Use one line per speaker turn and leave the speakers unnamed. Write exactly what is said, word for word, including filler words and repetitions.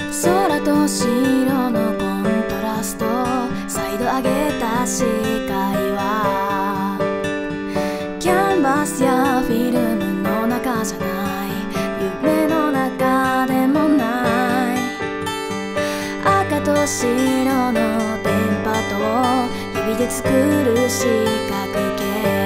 空と白のコントラスト、再度上げた視界はキャンバスやフィルムの中じゃない、夢の中でもない。赤と白の電波と指で作る四角形、